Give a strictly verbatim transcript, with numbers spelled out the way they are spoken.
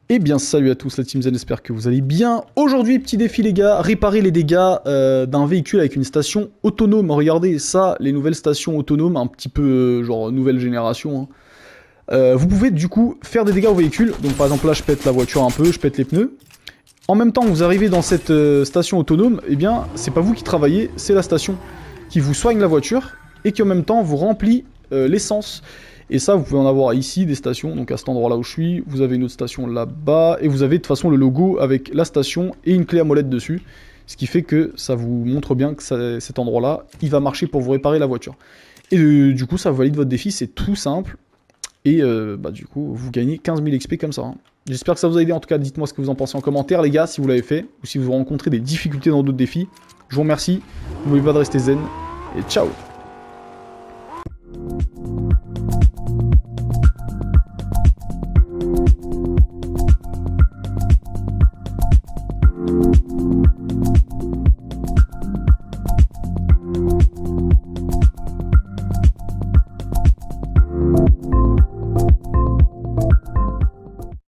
Eh bien salut à tous la Team Zen, j'espère que vous allez bien. Aujourd'hui petit défi les gars, réparer les dégâts euh, d'un véhicule avec une station autonome. Regardez ça, les nouvelles stations autonomes, un petit peu euh, genre nouvelle génération. Hein. Euh, vous pouvez du coup faire des dégâts au véhicule, donc par exemple là je pète la voiture un peu, je pète les pneus. En même temps que vous arrivez dans cette euh, station autonome, eh bien c'est pas vous qui travaillez, c'est la station qui vous soigne la voiture et qui en même temps vous remplit euh, l'essence. Et ça, vous pouvez en avoir ici, des stations, donc à cet endroit-là où je suis, vous avez une autre station là-bas, et vous avez de toute façon le logo avec la station et une clé à molette dessus, ce qui fait que ça vous montre bien que ça, cet endroit-là, il va marcher pour vous réparer la voiture. Et euh, du coup, ça valide votre défi, c'est tout simple, et euh, bah, du coup, vous gagnez quinze mille X P comme ça. Hein. J'espère que ça vous a aidé, en tout cas, dites-moi ce que vous en pensez en commentaire, les gars, si vous l'avez fait, ou si vous rencontrez des difficultés dans d'autres défis. Je vous remercie, n'oubliez pas de rester zen, et ciao!